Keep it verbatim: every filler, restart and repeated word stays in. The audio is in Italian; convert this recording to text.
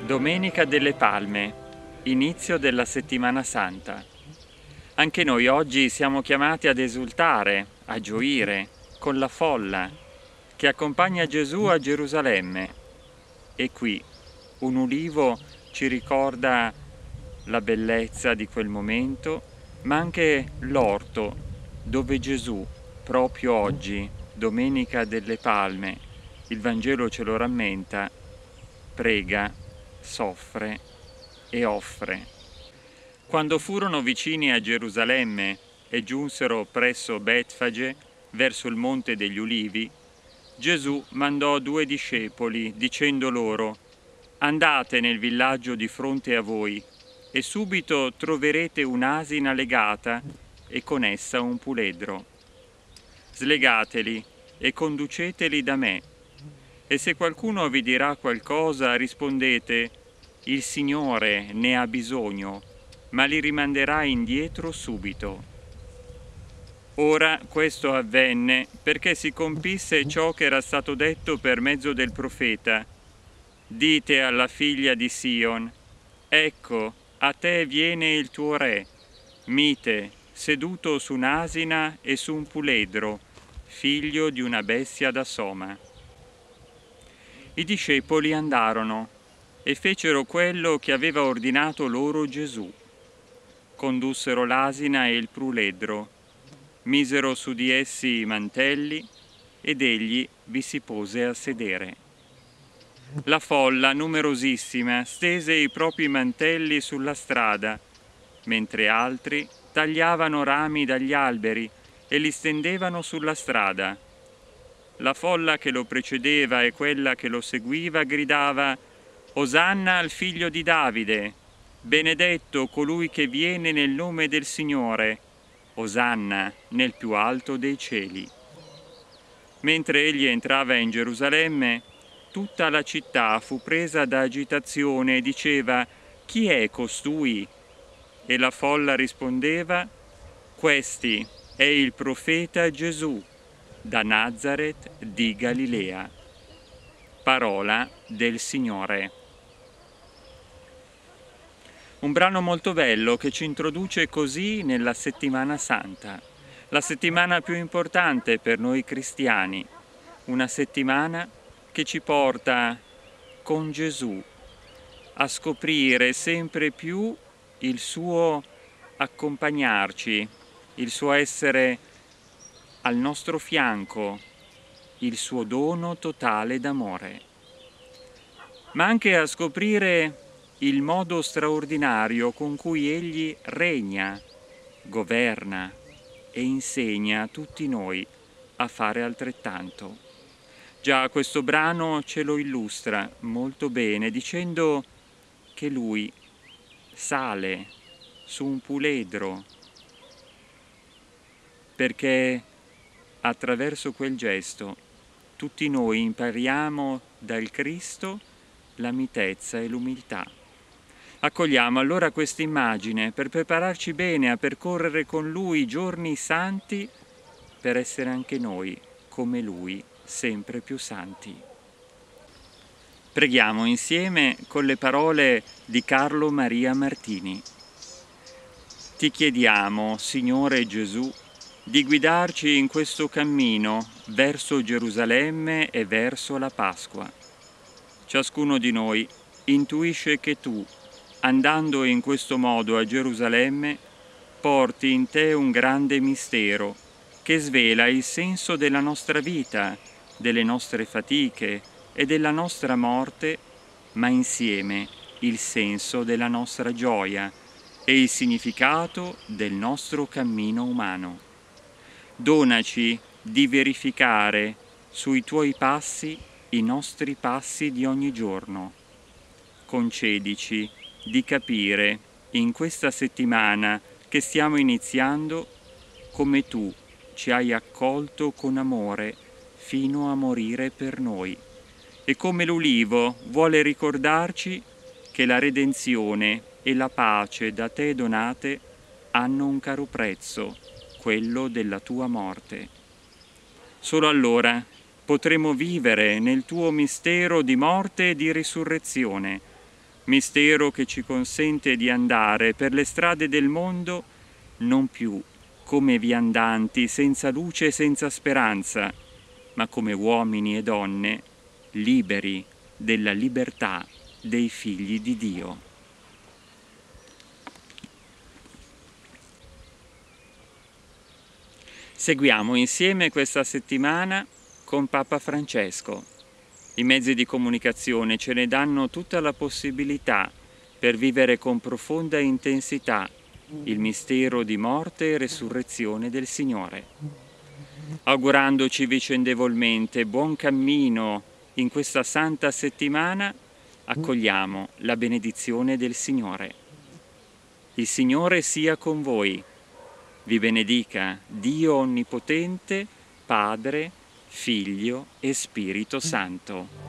Domenica delle Palme, inizio della Settimana Santa. Anche noi oggi siamo chiamati ad esultare, a gioire, con la folla che accompagna Gesù a Gerusalemme. E qui un ulivo ci ricorda la bellezza di quel momento, ma anche l'orto dove Gesù, proprio oggi, Domenica delle Palme, il Vangelo ce lo rammenta, prega, soffre e offre. Quando furono vicini a Gerusalemme e giunsero presso Betfage, verso il Monte degli Ulivi, Gesù mandò due discepoli, dicendo loro: «Andate nel villaggio di fronte a voi, e subito troverete un'asina legata e con essa un puledro. Slegateli e conduceteli da me. E se qualcuno vi dirà qualcosa, rispondete: il Signore ne ha bisogno, ma li rimanderà indietro subito». Ora questo avvenne perché si compisse ciò che era stato detto per mezzo del profeta: «Dite alla figlia di Sion: ecco, a te viene il tuo re, mite, seduto su un'asina e su un puledro, figlio di una bestia da soma». I discepoli andarono e fecero quello che aveva ordinato loro Gesù. Condussero l'asina e il puledro, misero su di essi i mantelli ed egli vi si pose a sedere. La folla, numerosissima, stese i propri mantelli sulla strada, mentre altri tagliavano rami dagli alberi e li stendevano sulla strada. La folla che lo precedeva e quella che lo seguiva gridava: «Osanna al figlio di Davide! Benedetto colui che viene nel nome del Signore! Osanna nel più alto dei cieli!» Mentre egli entrava in Gerusalemme, tutta la città fu presa da agitazione e diceva: «Chi è costui?» E la folla rispondeva: «Questi è il profeta Gesù, da Nazaret di Galilea». Parola del Signore. Un brano molto bello che ci introduce così nella Settimana Santa, la settimana più importante per noi cristiani, una settimana che ci porta con Gesù a scoprire sempre più il suo accompagnarci, il suo essere al nostro fianco, il suo dono totale d'amore, ma anche a scoprire il modo straordinario con cui egli regna, governa e insegna a tutti noi a fare altrettanto. Già questo brano ce lo illustra molto bene, dicendo che lui sale su un puledro perché attraverso quel gesto tutti noi impariamo dal Cristo la mitezza e l'umiltà. Accogliamo allora questa immagine per prepararci bene a percorrere con Lui giorni santi, per essere anche noi, come Lui, sempre più santi. Preghiamo insieme con le parole di Carlo Maria Martini. Ti chiediamo, Signore Gesù, di guidarci in questo cammino verso Gerusalemme e verso la Pasqua. Ciascuno di noi intuisce che tu, andando in questo modo a Gerusalemme, porti in te un grande mistero che svela il senso della nostra vita, delle nostre fatiche e della nostra morte, ma insieme il senso della nostra gioia e il significato del nostro cammino umano. Donaci di verificare sui tuoi passi i nostri passi di ogni giorno. Concedici di capire in questa settimana che stiamo iniziando come tu ci hai accolto con amore fino a morire per noi e come l'ulivo vuole ricordarci che la redenzione e la pace da te donate hanno un caro prezzo, quello della tua morte. Solo allora potremo vivere nel tuo mistero di morte e di risurrezione, mistero che ci consente di andare per le strade del mondo non più come viandanti senza luce e senza speranza, ma come uomini e donne liberi della libertà dei figli di Dio. Seguiamo insieme questa settimana con Papa Francesco. I mezzi di comunicazione ce ne danno tutta la possibilità per vivere con profonda intensità il mistero di morte e resurrezione del Signore. Augurandoci vicendevolmente buon cammino in questa santa settimana, accogliamo la benedizione del Signore. Il Signore sia con voi. Vi benedica Dio Onnipotente, Padre, Figlio e Spirito Santo.